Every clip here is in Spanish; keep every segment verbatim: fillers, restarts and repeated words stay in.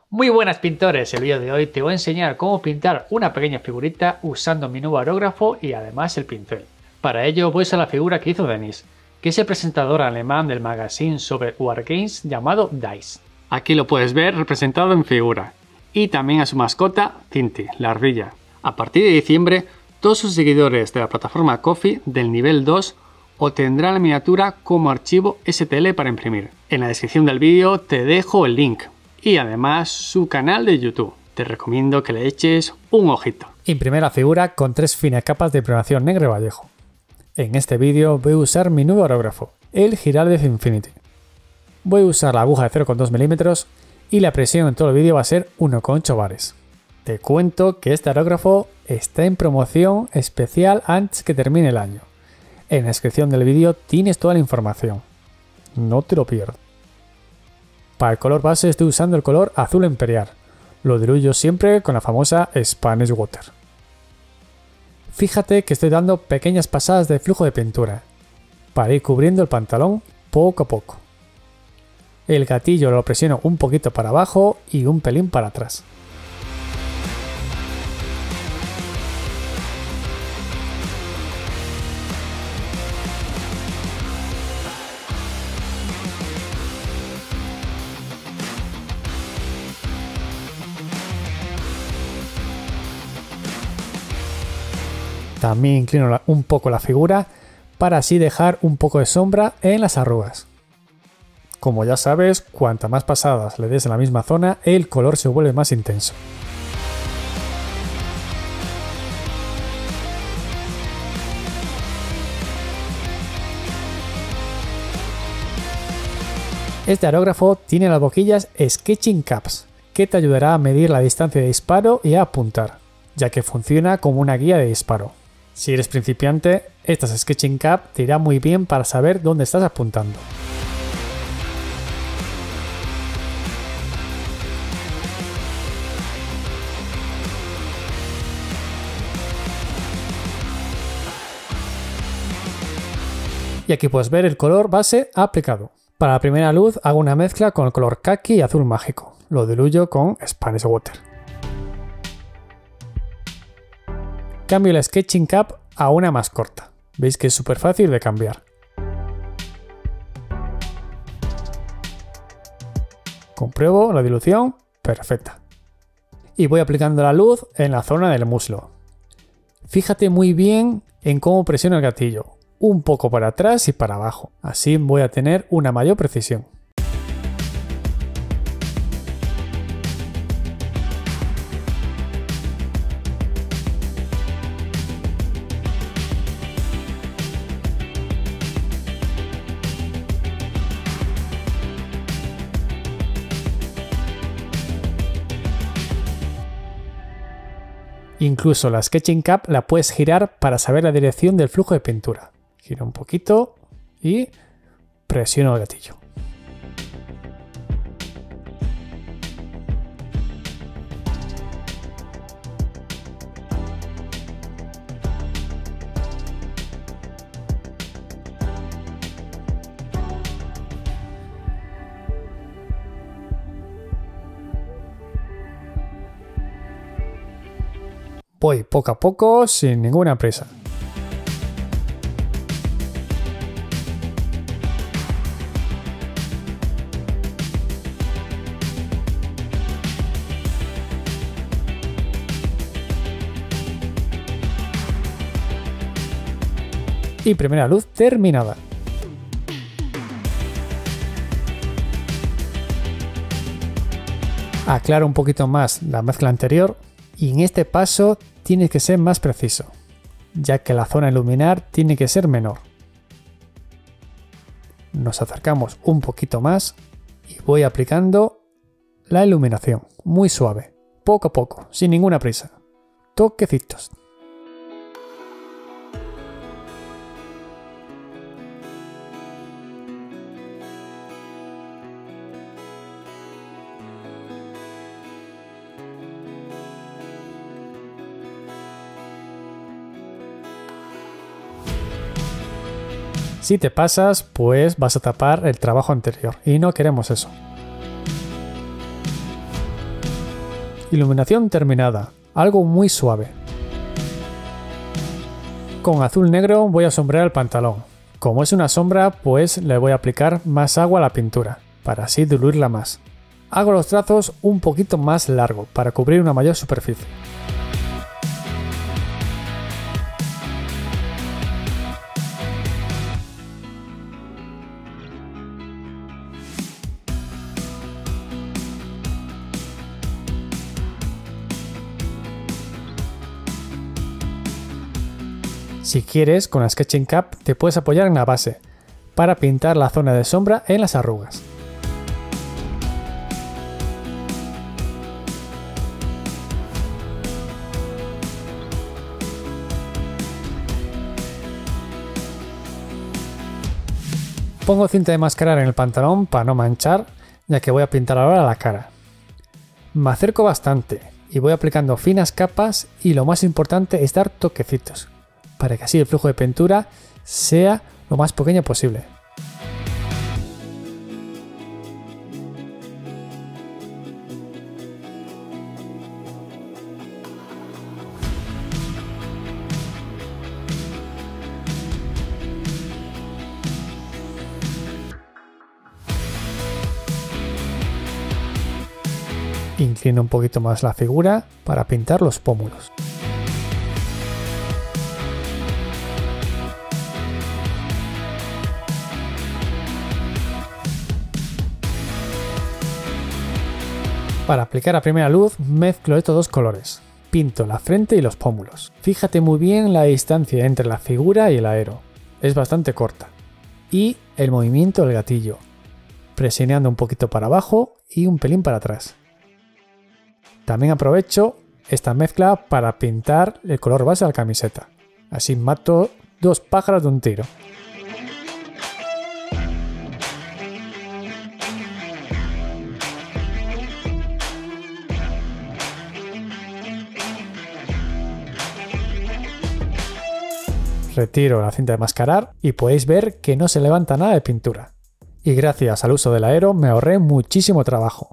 Muy buenas pintores, el vídeo de hoy te voy a enseñar cómo pintar una pequeña figurita usando mi nuevo aerógrafo y además el pincel. Para ello voy a usar la figura que hizo Denis, que es el presentador alemán del magazine sobre Wargames llamado Dice. Aquí lo puedes ver representado en figura. Y también a su mascota, Tinti, la ardilla. A partir de diciembre, todos sus seguidores de la plataforma Ko-fi del nivel dos obtendrán la miniatura como archivo S T L para imprimir. En la descripción del vídeo te dejo el link. Y además su canal de YouTube. Te recomiendo que le eches un ojito. Imprime la figura con tres finas capas de imprimación negro Vallejo. En este vídeo voy a usar mi nuevo aerógrafo, el Giraldez Infinity. Voy a usar la aguja de cero coma dos milímetros y la presión en todo el vídeo va a ser uno coma ocho bares. Te cuento que este aerógrafo está en promoción especial antes que termine el año. En la descripción del vídeo tienes toda la información. No te lo pierdas. Para el color base estoy usando el color azul imperial. Lo diluyo siempre con la famosa Spanish Water. Fíjate que estoy dando pequeñas pasadas de flujo de pintura para ir cubriendo el pantalón poco a poco. El gatillo lo presiono un poquito para abajo y un pelín para atrás. También inclino un poco la figura para así dejar un poco de sombra en las arrugas. Como ya sabes, cuanta más pasadas le des en la misma zona, el color se vuelve más intenso. Este aerógrafo tiene las boquillas Sketching Caps, que te ayudará a medir la distancia de disparo y a apuntar, ya que funciona como una guía de disparo. Si eres principiante, estas Sketching Cap te irá muy bien para saber dónde estás apuntando. Y aquí puedes ver el color base aplicado. Para la primera luz hago una mezcla con el color kaki y azul mágico. Lo diluyo con Spanish Water. Cambio la Sketching Cap a una más corta. Veis que es súper fácil de cambiar. Compruebo la dilución, perfecta. Y voy aplicando la luz en la zona del muslo. Fíjate muy bien en cómo presiono el gatillo. Un poco para atrás y para abajo. Así voy a tener una mayor precisión. Incluso la Sketching Cap la puedes girar para saber la dirección del flujo de pintura. Giro un poquito y presiono el gatillo. Voy poco a poco, sin ninguna prisa. Y primera luz terminada. Aclaro un poquito más la mezcla anterior. Y en este paso tiene que ser más preciso, ya que la zona a iluminar tiene que ser menor. Nos acercamos un poquito más y voy aplicando la iluminación, muy suave, poco a poco, sin ninguna prisa. Toquecitos. Si te pasas, pues vas a tapar el trabajo anterior y no queremos eso. iluminación terminada, algo muy suave. Con azul negro voy a sombrear el pantalón. Como es una sombra, pues le voy a aplicar más agua a la pintura, para así diluirla más. Hago los trazos un poquito más largo, para cubrir una mayor superficie. Si quieres, con la Sketching Cap te puedes apoyar en la base, para pintar la zona de sombra en las arrugas. Pongo cinta de mascarar en el pantalón para no manchar, ya que voy a pintar ahora la cara. Me acerco bastante y voy aplicando finas capas y lo más importante es dar toquecitos, para que así el flujo de pintura sea lo más pequeño posible. Inclino un poquito más la figura para pintar los pómulos. Para aplicar a primera luz mezclo estos dos colores, pinto la frente y los pómulos. Fíjate muy bien la distancia entre la figura y el aero, es bastante corta. Y el movimiento del gatillo, presionando un poquito para abajo y un pelín para atrás. También aprovecho esta mezcla para pintar el color base de la camiseta, así mato dos pájaros de un tiro. Retiro la cinta de mascarar y podéis ver que no se levanta nada de pintura. Y gracias al uso del aero me ahorré muchísimo trabajo.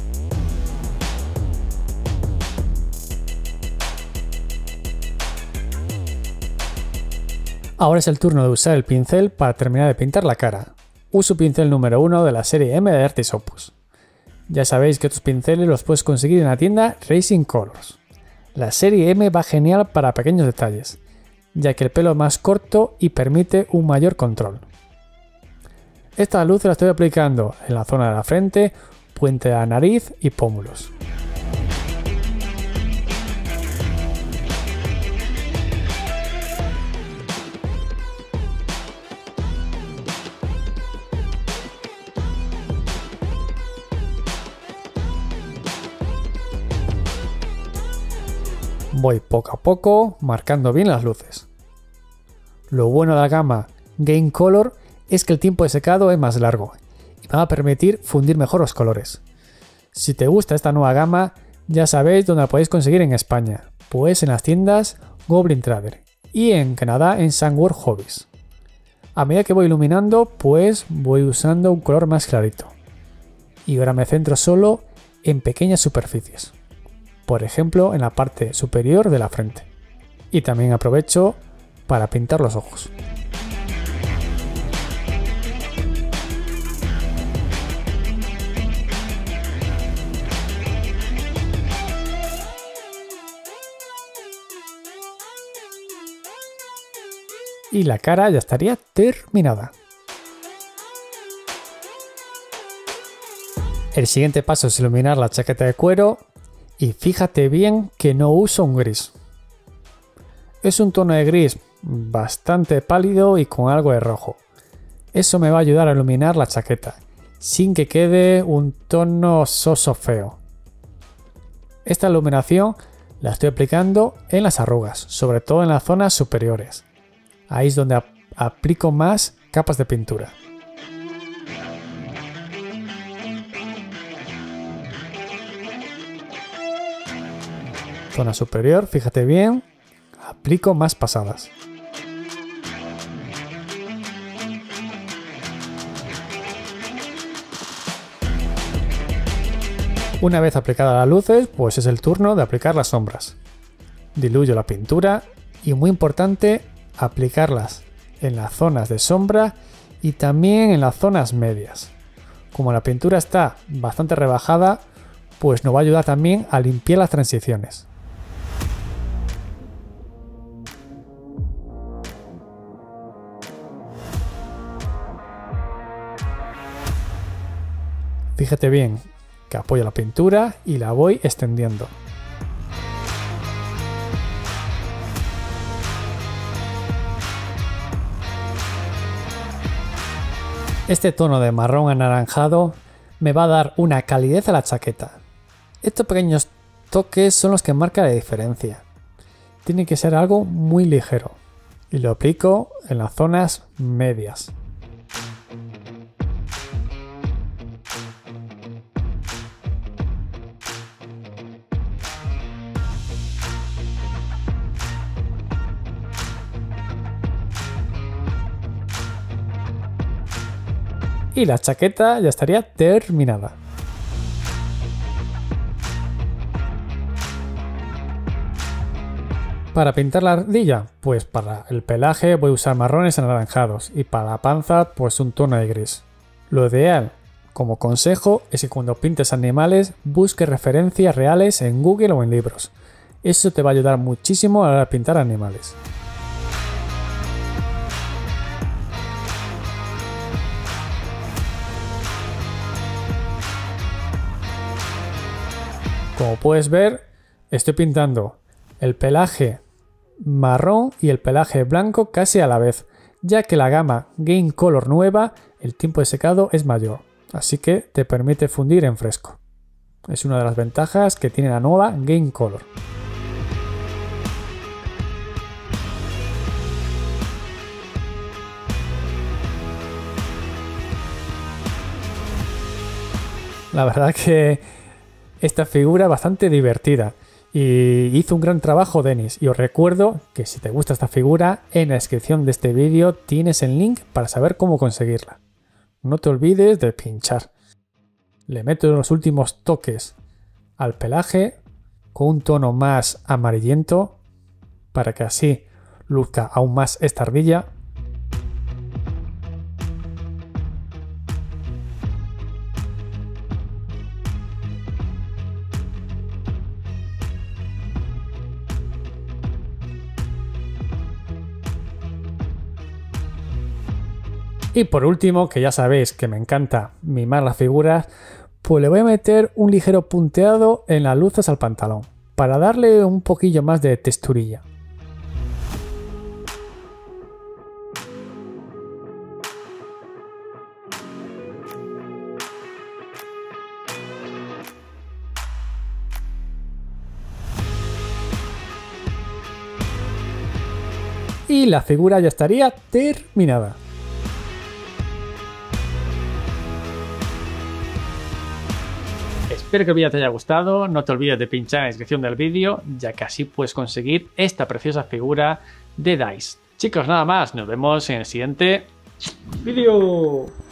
Ahora es el turno de usar el pincel para terminar de pintar la cara. Uso pincel número uno de la serie M de Artis Opus. Ya sabéis que estos pinceles los puedes conseguir en la tienda Racing Colors. La serie M va genial para pequeños detalles, ya que el pelo es más corto y permite un mayor control. Esta luz la estoy aplicando en la zona de la frente, puente de la nariz y pómulos. Voy poco a poco marcando bien las luces. Lo bueno de la gama Game Color es que el tiempo de secado es más largo y me va a permitir fundir mejor los colores. Si te gusta esta nueva gama, ya sabéis dónde la podéis conseguir en España, pues en las tiendas Goblin Trader y en Canadá en Sandworld Hobbies. A medida que voy iluminando, pues voy usando un color más clarito. Y ahora me centro solo en pequeñas superficies. Por ejemplo, en la parte superior de la frente. Y también aprovecho para pintar los ojos. Y la cara ya estaría terminada. El siguiente paso es iluminar la chaqueta de cuero. Y fíjate bien que no uso un gris. Es un tono de gris bastante pálido y con algo de rojo. Eso me va a ayudar a iluminar la chaqueta, sin que quede un tono soso feo. Esta iluminación la estoy aplicando en las arrugas, sobre todo en las zonas superiores. Ahí es donde ap- aplico más capas de pintura. Zona superior, fíjate bien, aplico más pasadas. Una vez aplicadas las luces, pues es el turno de aplicar las sombras. Diluyo la pintura y, muy importante, aplicarlas en las zonas de sombra y también en las zonas medias. Como la pintura está bastante rebajada, pues nos va a ayudar también a limpiar las transiciones. Fíjate bien que apoyo la pintura y la voy extendiendo. Este tono de marrón anaranjado me va a dar una calidez a la chaqueta. Estos pequeños toques son los que marcan la diferencia. Tiene que ser algo muy ligero y lo aplico en las zonas medias. Y la chaqueta ya estaría terminada. Para pintar la ardilla, pues para el pelaje voy a usar marrones anaranjados y para la panza pues un tono de gris. Lo ideal, como consejo, es que cuando pintes animales busques referencias reales en Google o en libros. Eso te va a ayudar muchísimo a la hora de pintar animales. Como puedes ver, estoy pintando el pelaje marrón y el pelaje blanco casi a la vez, ya que la gama Game Color nueva, el tiempo de secado es mayor, así que te permite fundir en fresco. Es una de las ventajas que tiene la nueva Game Color. La verdad que esta figura es bastante divertida y hizo un gran trabajo Denis, y os recuerdo que si te gusta esta figura, en la descripción de este vídeo tienes el link para saber cómo conseguirla. No te olvides de pinchar. Le meto los últimos toques al pelaje con un tono más amarillento para que así luzca aún más esta ardilla. Y por último, que ya sabéis que me encanta mimar las figuras, pues le voy a meter un ligero punteado en las luces al pantalón, para darle un poquillo más de texturilla. Y la figura ya estaría terminada. Espero que el vídeo te haya gustado, no te olvides de pinchar en la descripción del vídeo, ya que así puedes conseguir esta preciosa figura de Dice. Chicos, nada más, nos vemos en el siguiente vídeo.